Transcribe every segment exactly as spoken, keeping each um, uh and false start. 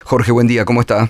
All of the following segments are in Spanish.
Jorge, buen día, ¿cómo está?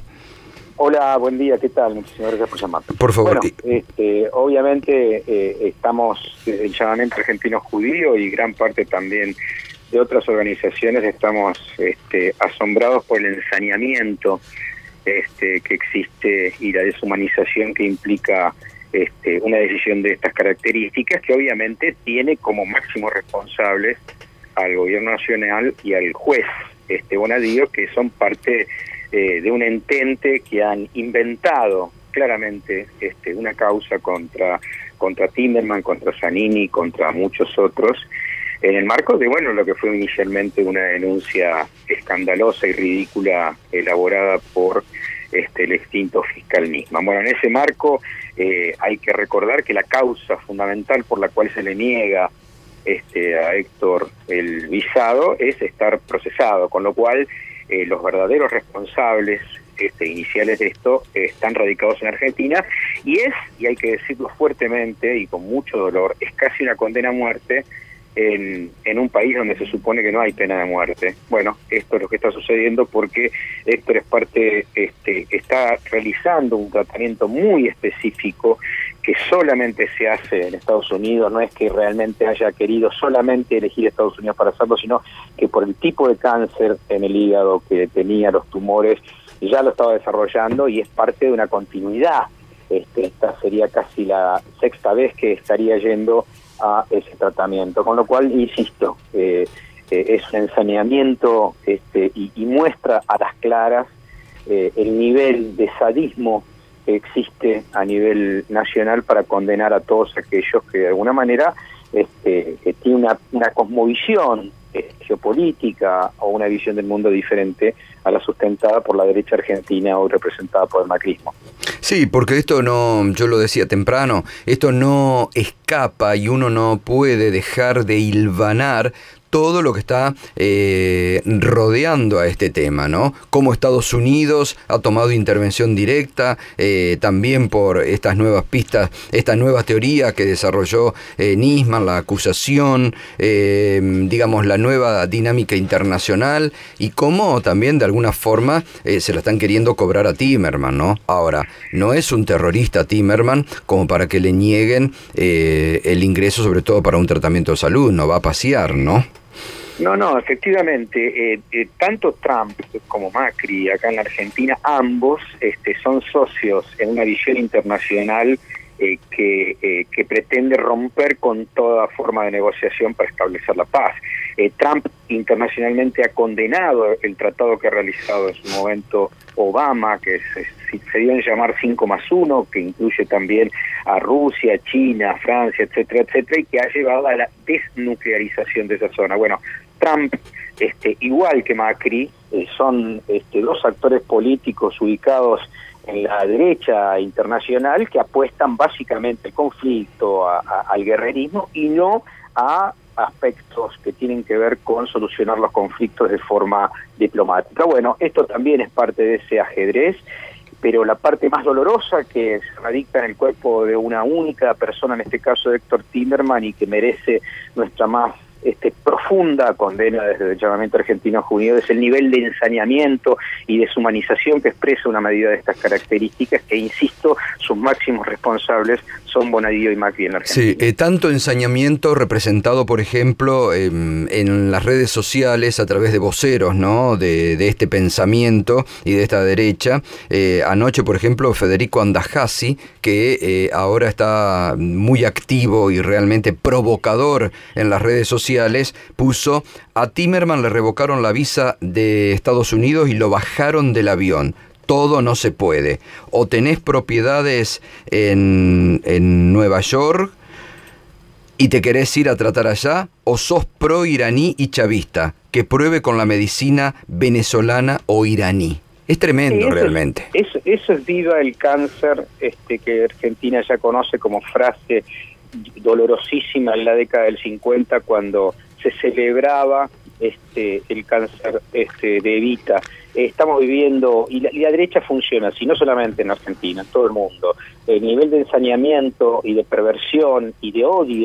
Hola, buen día, ¿qué tal? Muchísimas gracias por llamar. Por favor. Bueno, este, obviamente eh, estamos desde el llamamiento argentino judío y gran parte también de otras organizaciones estamos este, asombrados por el ensañamiento este, que existe y la deshumanización que implica este, una decisión de estas características, que obviamente tiene como máximos responsables al gobierno nacional y al juez este, Bonadío, que son parte eh, de un entente que han inventado claramente este, una causa contra, contra Timerman, contra Zanini, contra muchos otros, en el marco de bueno lo que fue inicialmente una denuncia escandalosa y ridícula elaborada por este, el extinto fiscal Nisman. Bueno, en ese marco eh, hay que recordar que la causa fundamental por la cual se le niega este, a Héctor el visado es estar procesado, con lo cual eh, los verdaderos responsables este, iniciales de esto eh, están radicados en Argentina, y es, y hay que decirlo fuertemente y con mucho dolor, es casi una condena a muerte En, en un país donde se supone que no hay pena de muerte. Bueno, esto es lo que está sucediendo porque Héctor es parte, este, está realizando un tratamiento muy específico que solamente se hace en Estados Unidos. No es que realmente haya querido solamente elegir Estados Unidos para hacerlo, sino que por el tipo de cáncer en el hígado que tenía, los tumores, ya lo estaba desarrollando y es parte de una continuidad. Este, esta sería casi la sexta vez que estaría yendo a ese tratamiento, con lo cual, insisto, eh, eh, es un ensañamiento este, y, y muestra a las claras eh, el nivel de sadismo que existe a nivel nacional para condenar a todos aquellos que de alguna manera este, que tienen una, una cosmovisión eh, geopolítica o una visión del mundo diferente a la sustentada por la derecha argentina o representada por el macrismo. Sí, porque esto no, yo lo decía temprano, esto no escapa y uno no puede dejar de hilvanar todo lo que está eh, rodeando a este tema, ¿no? Cómo Estados Unidos ha tomado intervención directa, eh, también por estas nuevas pistas, esta nueva teoría que desarrolló eh, Nisman, la acusación, eh, digamos, la nueva dinámica internacional, y cómo también de alguna forma eh, se la están queriendo cobrar a Timerman, ¿no? Ahora, no es un terrorista Timerman como para que le nieguen eh, el ingreso, sobre todo para un tratamiento de salud, no va a pasear, ¿no? No, no, efectivamente, eh, eh, tanto Trump como Macri acá en la Argentina, ambos este, son socios en una visión internacional eh, que, eh, que pretende romper con toda forma de negociación para establecer la paz. Eh, Trump internacionalmente ha condenado el tratado que ha realizado en su momento Obama, que se, se dio en llamar cinco más uno, que incluye también a Rusia, China, Francia, etcétera, etcétera, y que ha llevado a la desnuclearización de esa zona. Bueno, Trump, este, igual que Macri, eh, son este, dos actores políticos ubicados en la derecha internacional que apuestan básicamente al conflicto, a, a, al guerrerismo y no a aspectos que tienen que ver con solucionar los conflictos de forma diplomática. Bueno, esto también es parte de ese ajedrez, pero la parte más dolorosa que se radica en el cuerpo de una única persona, en este caso de Héctor Timerman, y que merece nuestra más este, profunda condena desde el llamamiento argentino judío, es el nivel de ensañamiento y deshumanización que expresa una medida de estas características, que, insisto, sus máximos responsables son Bonadío y Macri en la Argentina. Sí, eh, tanto ensañamiento representado, por ejemplo, eh, en las redes sociales a través de voceros, ¿no? de, de este pensamiento y de esta derecha. Eh, anoche, por ejemplo, Federico Andajasi, que eh, ahora está muy activo y realmente provocador en las redes sociales, puso: a Timerman le revocaron la visa de Estados Unidos y lo bajaron del avión. Todo no se puede. O tenés propiedades en, en Nueva York y te querés ir a tratar allá, o sos pro-iraní y chavista, que pruebe con la medicina venezolana o iraní. Es tremendo, sí, eso realmente. Es, eso, eso es viva el cáncer, este, que Argentina ya conoce como frase dolorosísima en la década del cincuenta, cuando se celebraba este, el cáncer este, de Evita. Eh, estamos viviendo, y la, y la derecha funciona así, no solamente en Argentina, en todo el mundo. El nivel de ensañamiento y de perversión y de odio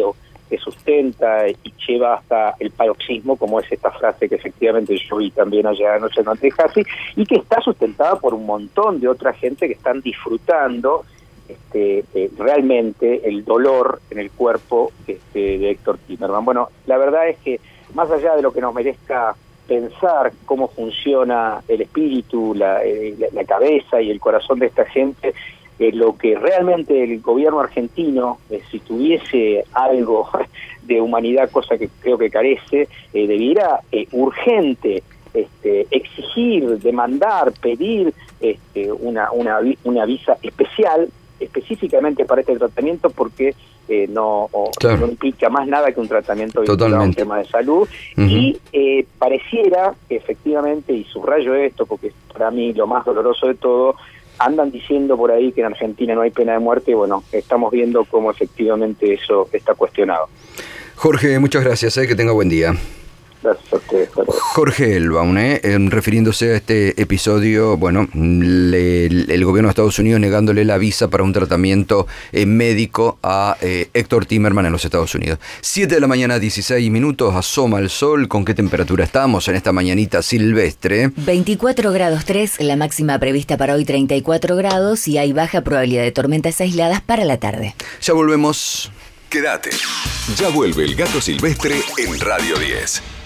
que sustenta y lleva hasta el paroxismo, como es esta frase que efectivamente yo vi también allá anoche en Andrés Jassy, y que está sustentada por un montón de otra gente que están disfrutando este, eh, realmente el dolor en el cuerpo este, de Héctor Timerman. Bueno, la verdad es que más allá de lo que nos merezca pensar cómo funciona el espíritu, la, eh, la, la cabeza y el corazón de esta gente, eh, lo que realmente el gobierno argentino, eh, si tuviese algo de humanidad, cosa que creo que carece, eh, debiera eh, urgente este, exigir, demandar, pedir este, una, una, una visa especial, específicamente para este tratamiento, porque eh, no, claro. no implica más nada que un tratamiento vinculado a un tema de salud. Uh-huh. Y eh, pareciera que efectivamente, y subrayo esto porque es para mí lo más doloroso de todo, andan diciendo por ahí que en Argentina no hay pena de muerte, y bueno, estamos viendo cómo efectivamente eso está cuestionado. Jorge, muchas gracias, eh, que tenga buen día. Gracias a ustedes. Jorge Elbaum, eh, refiriéndose a este episodio, bueno, le, el gobierno de Estados Unidos negándole la visa para un tratamiento eh, médico a eh, Héctor Timerman en los Estados Unidos. siete de la mañana, dieciséis minutos, asoma el sol. ¿Con qué temperatura estamos en esta mañanita silvestre? veinticuatro grados tres, la máxima prevista para hoy treinta y cuatro grados, y hay baja probabilidad de tormentas aisladas para la tarde. Ya volvemos. Quédate. Ya vuelve el Gato Silvestre en Radio diez.